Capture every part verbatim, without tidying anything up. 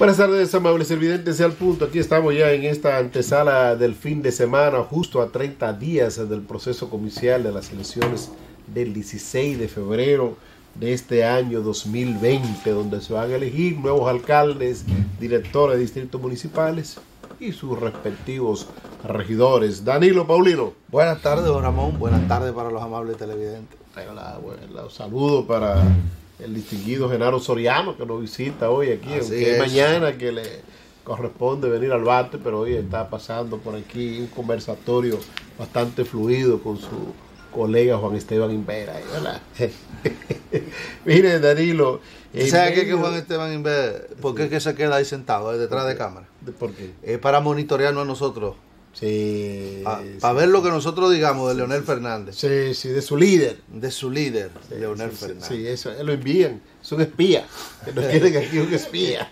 Buenas tardes, amables televidentes, al punto. Aquí estamos ya en esta antesala del fin de semana, justo a treinta días del proceso comercial de las elecciones del dieciséis de febrero de este año dos mil veinte, donde se van a elegir nuevos alcaldes, directores de distritos municipales y sus respectivos regidores. Danilo Paulino. Buenas tardes, don Ramón. Buenas tardes para los amables televidentes. Los saludos para el distinguido Genaro Soriano, que nos visita hoy aquí, Así aunque es es. mañana que le corresponde venir al bate, pero hoy está pasando por aquí un conversatorio bastante fluido con su colega Juan Esteban Invera, ¿verdad? Mire, Danilo. ¿Sabe qué que Juan Esteban Invera? ¿Por qué es que se queda ahí sentado, ahí detrás de cámara? ¿Por qué? Es para monitorearnos a nosotros. Sí. A- sí, para ver lo que nosotros digamos de Leonel Fernández. Sí, sí, de su líder. De su líder, Sí, Leonel sí, sí, Fernández. sí, eso, eh, lo envían. Es un espía. Que nos quieren aquí un espía.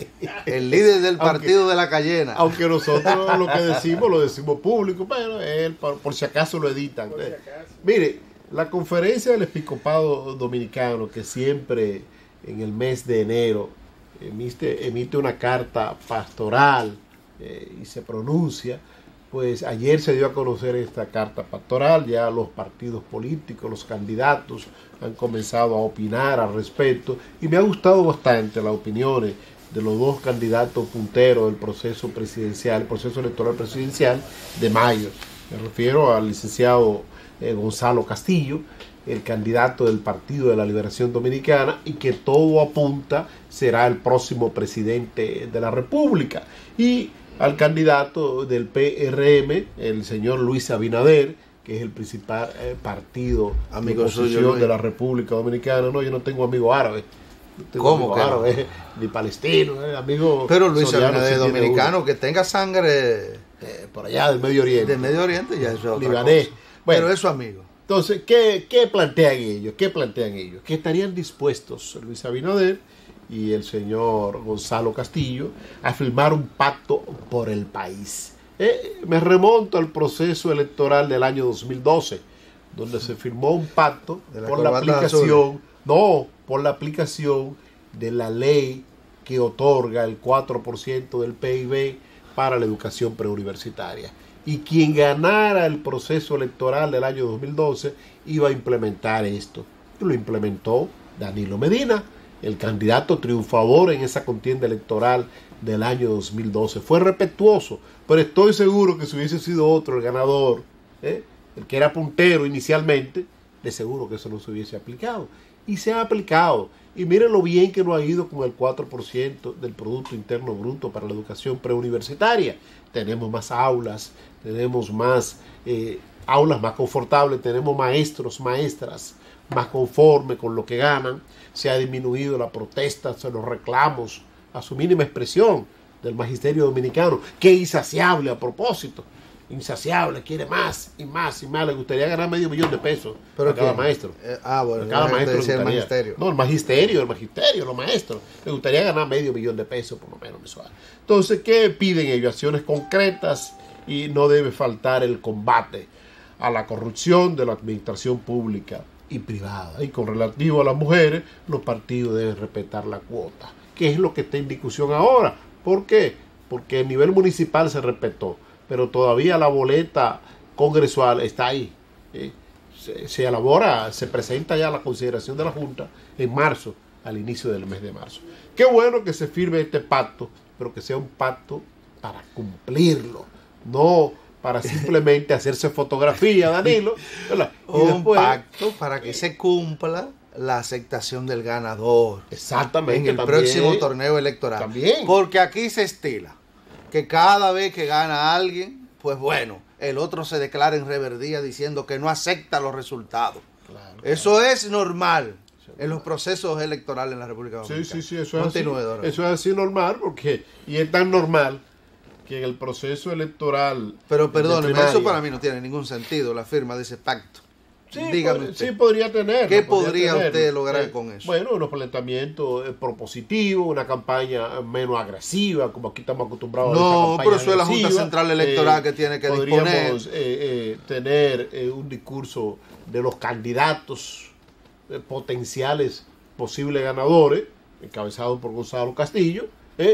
El líder del Aunque- partido de la Cayena. Aunque nosotros lo que decimos, lo decimos público, pero él, por, por si acaso lo editan. Por si acaso. Mire, la conferencia del Episcopado Dominicano, que siempre en el mes de enero emite, emite una carta pastoral eh, y se pronuncia, pues ayer se dio a conocer esta carta pastoral, ya los partidos políticos, los candidatos han comenzado a opinar al respecto y me ha gustado bastante las opiniones de los dos candidatos punteros del proceso presidencial, el proceso electoral presidencial de mayo. Me refiero al licenciado eh, Gonzalo Castillo, el candidato del Partido de la Liberación Dominicana y que todo apunta será el próximo presidente de la República, y al candidato del P R M, el señor Luis Abinader, que es el principal eh, partido Amigo de suyo, oposición Luis. de la República Dominicana. No, yo no tengo amigo árabe. No tengo ¿Cómo amigo que no? árabe, ni palestino, eh, amigo. Pero Luis Soriano Abinader sí tiene dominicano, que tenga sangre uno, eh, por allá del Medio Oriente. de Medio Oriente, ya eso es otra Libanés. cosa. Bueno. Pero es su amigo. Entonces, ¿qué, qué plantean ellos? ¿Qué plantean ellos? Que estarían dispuestos Luis Abinader y el señor Gonzalo Castillo a firmar un pacto por el país. Eh, me remonto al proceso electoral del año dos mil doce, donde se firmó un pacto De la por la corbata aplicación, no, por la aplicación de la ley que otorga el cuatro por ciento del P I B para la educación preuniversitaria. Y quien ganara el proceso electoral del año dos mil doce iba a implementar esto. Y lo implementó Danilo Medina, el candidato triunfador en esa contienda electoral del año dos mil doce. Fue respetuoso, pero estoy seguro que si hubiese sido otro el ganador, ¿eh? el que era puntero inicialmente, de seguro que eso no se hubiese aplicado. Y se ha aplicado. Y miren lo bien que nos ha ido con el cuatro por ciento del Producto Interno Bruto para la educación preuniversitaria. Tenemos más aulas, tenemos más eh, aulas más confortables, tenemos maestros, maestras más conformes con lo que ganan. Se ha disminuido la protesta, los reclamos a su mínima expresión del magisterio dominicano, que es insaciable a propósito. Insaciable, quiere más y más y más. Le gustaría ganar medio millón de pesos Pero a cada ¿quién? maestro. Eh, ah, bueno, A cada la gente maestro le decía el gustaría- magisterio. No, el magisterio, el magisterio, los maestros. Le gustaría ganar medio millón de pesos por lo menos mensual. Entonces, ¿qué piden ellos? Acciones concretas, y no debe faltar el combate a la corrupción de la administración pública y privada. Y con relativo a las mujeres, los partidos deben respetar la cuota, que es lo que está en discusión ahora. ¿Por qué? Porque a nivel municipal se respetó, pero todavía la boleta congresual está ahí. ¿eh? Se, se elabora, se presenta ya a la consideración de la Junta en marzo, al inicio del mes de marzo. Qué bueno que se firme este pacto, pero que sea un pacto para cumplirlo, no para simplemente hacerse fotografía, Danilo, ¿verdad? Y Un después- pacto para que se cumpla la aceptación del ganador Exactamente. en el también. próximo torneo electoral. También. Porque aquí se estila que cada vez que gana alguien, pues bueno, el otro se declara en reverdía diciendo que no acepta los resultados. Claro, Eso es normal en los procesos electorales en la República Sí, Dominicana. sí, sí, eso es Continúe, así. don Eso es así normal, porque, y es tan normal que en el proceso electoral. Pero de perdóneme, primaria- eso para mí no tiene ningún sentido, la firma de ese pacto. Sí, Dígame pod- usted. sí podría tener. ¿Qué podría usted lograr con eso? Bueno, unos planteamientos eh, propositivos, una campaña menos agresiva, como aquí estamos acostumbrados a No, esa campaña pero eso es la Junta agresiva. Central Electoral que tiene que podríamos, disponer. eh, eh, tener eh, un discurso de los candidatos eh, potenciales posibles ganadores, encabezado por Gonzalo Castillo, eh,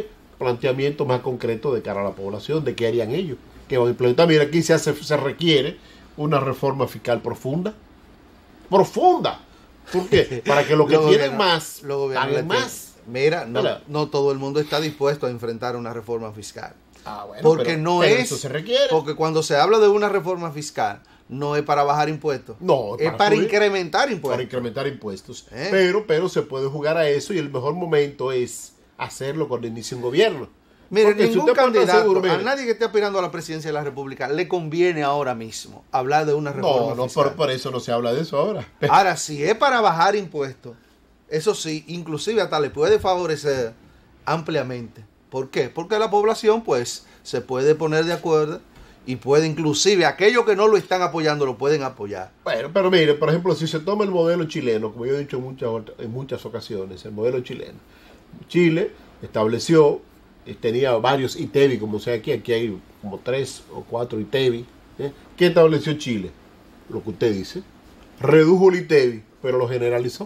planteamientos más concretos de cara a la población, de qué harían ellos, qué van a implementar. Mira, aquí se, hace, se requiere una reforma fiscal profunda, profunda. ¿Por qué? Para que los que tienen más paguen más. Mira, no, no todo el mundo está dispuesto a enfrentar una reforma fiscal. Ah, bueno, porque pero, no pero es, eso se requiere. Porque cuando se habla de una reforma fiscal, no es para bajar impuestos. No, es para, para incrementar impuestos. Para incrementar impuestos. ¿Eh? Pero, pero se puede jugar a eso y el mejor momento es hacerlo cuando inicie un gobierno. Mire, ningún si candidato, seguro, mire, a nadie que esté aspirando a la presidencia de la República le conviene ahora mismo hablar de una reforma no, no, fiscal. Por, por eso no se habla de eso ahora. Ahora, si es para bajar impuestos, eso sí, inclusive hasta le puede favorecer ampliamente. ¿Por qué? Porque la población, pues, se puede poner de acuerdo y puede, inclusive, aquellos que no lo están apoyando, lo pueden apoyar. Bueno, pero mire, por ejemplo, si se toma el modelo chileno, como yo he dicho en muchas, en muchas ocasiones, el modelo chileno. Chile estableció, tenía varios I T E B I, como sea aquí, aquí hay como tres o cuatro I T E B I. ¿eh? ¿Qué estableció Chile? Lo que usted dice. Redujo el I T E B I, pero lo generalizó.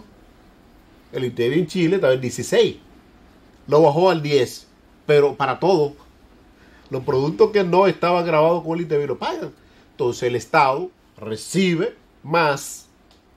El I T E B I en Chile estaba en dieciséis. Lo bajó al diez, pero para todo. Los productos que no estaban grabados con el I T E B I lo pagan. Entonces el Estado recibe más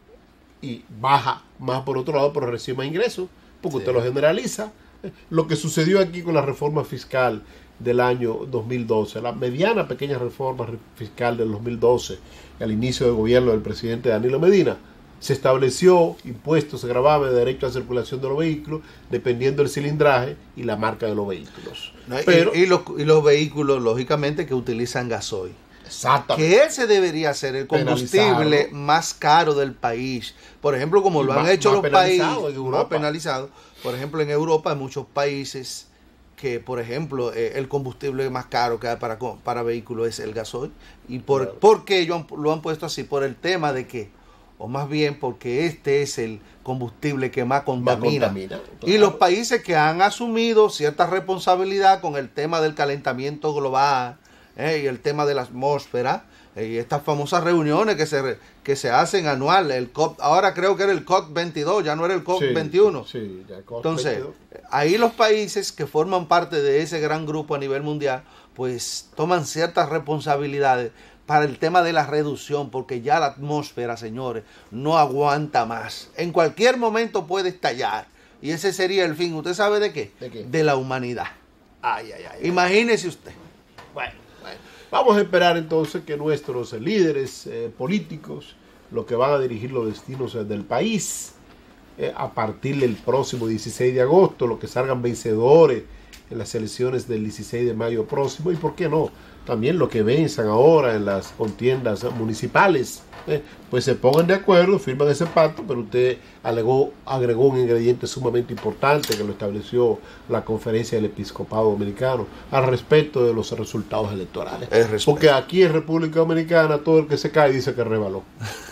y baja más por otro lado, pero recibe más ingresos, porque sí. Usted lo generaliza. Lo que sucedió aquí con la reforma fiscal del año dos mil doce, la mediana pequeña reforma fiscal del dos mil doce, al inicio del gobierno del presidente Danilo Medina, se estableció impuestos gravamen de derecho a circulación de los vehículos dependiendo del cilindraje y la marca de los vehículos. No, Pero, y, y, los, y los vehículos, lógicamente, que utilizan gasoil. Exactamente. Que ese debería ser el combustible más caro del país. Por ejemplo, como y lo más, han hecho los países más penalizados. Por ejemplo, en Europa hay muchos países que, por ejemplo, eh, el combustible más caro que hay para, para vehículos es el gasoil. ¿Y por, claro. por qué ellos lo han puesto así? Por el tema de que, o más bien porque este es el combustible que más contamina. Más contamina claro. Y los países que han asumido cierta responsabilidad con el tema del calentamiento global, eh, y el tema de la atmósfera, eh, y estas famosas reuniones que se que se hacen anual, el COP, ahora creo que era el COP veintidós, ya no era el COP veintiuno. Sí, sí, ya COP Entonces, veintidós. Ahí los países que forman parte de ese gran grupo a nivel mundial, pues toman ciertas responsabilidades para el tema de la reducción, porque ya la atmósfera, señores, no aguanta más. En cualquier momento puede estallar. Y ese sería el fin. ¿Usted sabe de qué? ¿De qué? De la humanidad. Ay, ay, ay. Imagínese usted. Bueno, bueno. Vamos a esperar entonces que nuestros líderes eh, políticos, los que van a dirigir los destinos del país, eh, a partir del próximo dieciséis de agosto, los que salgan vencedores en las elecciones del dieciséis de mayo próximo, y por qué no, también los que venzan ahora en las contiendas municipales, eh, pues se pongan de acuerdo, firman ese pacto, pero usted alegó, agregó un ingrediente sumamente importante que lo estableció la Conferencia del Episcopado Dominicano al respecto de los resultados electorales. Porque aquí en República Dominicana todo el que se cae dice que revaló.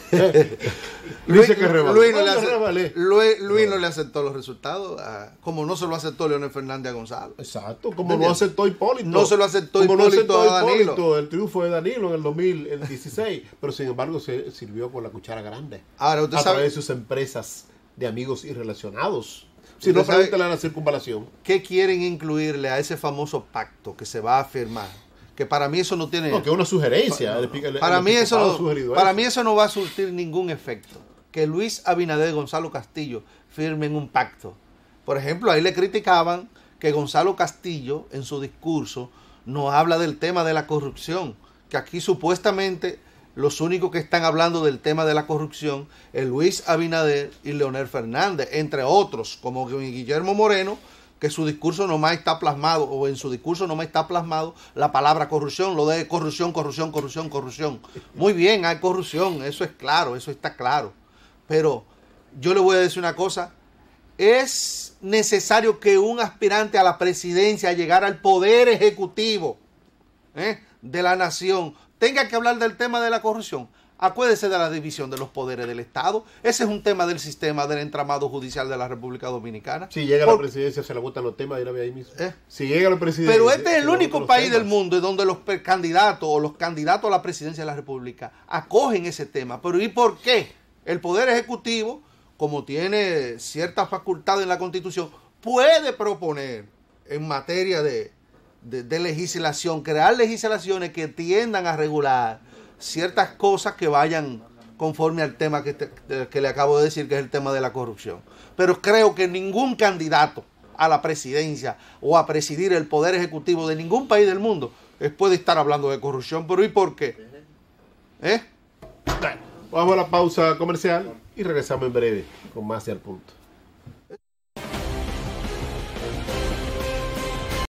Eh, Luis, dice que revaló. Luis, no, le aceptó, Luis, Luis no. no le aceptó los resultados, uh, como no se lo aceptó Leonel Fernández a Gonzalo. Exacto, como no aceptó Hipólito. No se lo aceptó como Hipólito, no aceptó a Danilo. Hipólito, el triunfo de Danilo en el dos mil dieciséis, pero sin embargo se sirvió con la cuchara grande. Ahora, usted a sabe, través de sus empresas de amigos y relacionados. Si no, pregúntale a la circunvalación. ¿Qué quieren incluirle a ese famoso pacto que se va a firmar? Que para mí eso no tiene... No, que es una sugerencia. Para, el, el, para, el mí, eso no, para eso. mí eso no va a surtir ningún efecto. Que Luis Abinader y Gonzalo Castillo firmen un pacto. Por ejemplo, ahí le criticaban que Gonzalo Castillo en su discurso no habla del tema de la corrupción. Que aquí supuestamente los únicos que están hablando del tema de la corrupción es Luis Abinader y Leonel Fernández, entre otros, como Guillermo Moreno, que su discurso nomás está plasmado, o en su discurso nomás está plasmado la palabra corrupción, lo de corrupción, corrupción, corrupción, corrupción. Muy bien, hay corrupción, eso es claro, eso está claro. Pero yo le voy a decir una cosa, es necesario que un aspirante a la presidencia, a llegar al poder ejecutivo ¿eh? de la nación, tenga que hablar del tema de la corrupción. Acuérdese de la división de los poderes del Estado. Ese es un tema del sistema del entramado judicial de la República Dominicana. Si llega Por... a la presidencia, se le gustan los temas, dirá ahí mismo. ¿Eh? Si llega a la presidencia... Pero este es el único país del mundo donde los candidatos o los candidatos a la presidencia de la República acogen ese tema. Pero ¿y por qué? El Poder Ejecutivo, como tiene cierta facultad en la Constitución, puede proponer en materia de, de, de legislación, crear legislaciones que tiendan a regular ciertas cosas que vayan conforme al tema que, te, que le acabo de decir, que es el tema de la corrupción. Pero creo que ningún candidato a la presidencia o a presidir el poder ejecutivo de ningún país del mundo puede estar hablando de corrupción. ¿Pero y por qué? ¿Eh? Bueno, vamos a la pausa comercial y regresamos en breve con más de Al Punto.